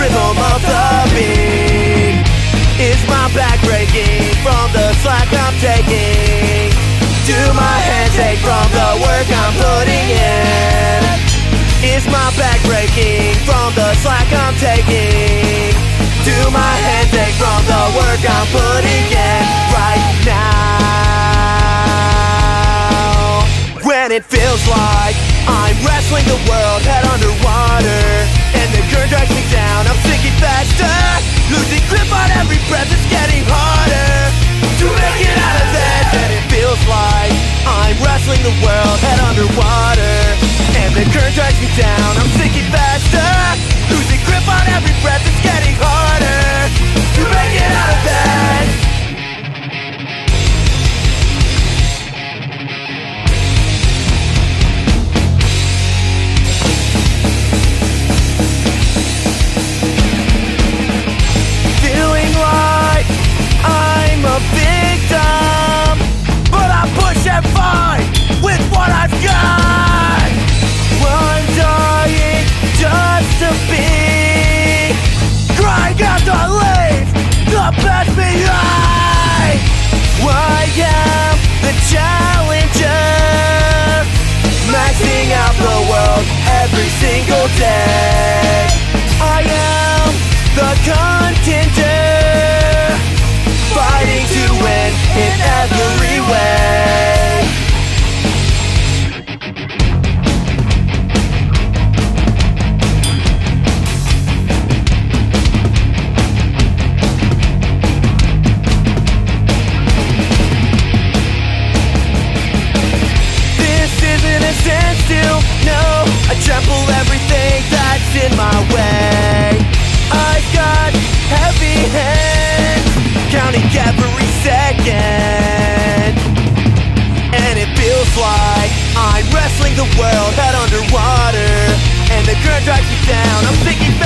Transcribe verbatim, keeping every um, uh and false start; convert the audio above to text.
rhythm of the beat. Is my back breaking from the slack I'm taking? Do my hands ache from the work I'm putting in? Is my back breaking from the slack I'm taking? Do my hands ache from the work I'm putting in right now? When it feels like I'm wrestling the world head underwater, and the current drags me down, I'm sinking faster, losing grip on every breath, it's getting harder to make it out of this. And it feels like I'm wrestling the world head underwater, and the current drags me down, I'm sinking faster, losing grip on every breath, it's getting harder to make it out of this. Feeling like I'm a victim, but I push and fight with what I've got. One dying just to be, crying out to leave the past behind. I am the challenger, maxing out the world every single day. I am the contender, fighting to win in every way. This isn't a standstill, no, I trample everything that's in my way. I've got heavy hands, counting every second, and it feels like I'm wrestling the world head underwater, and the current drags me down, I'm sinking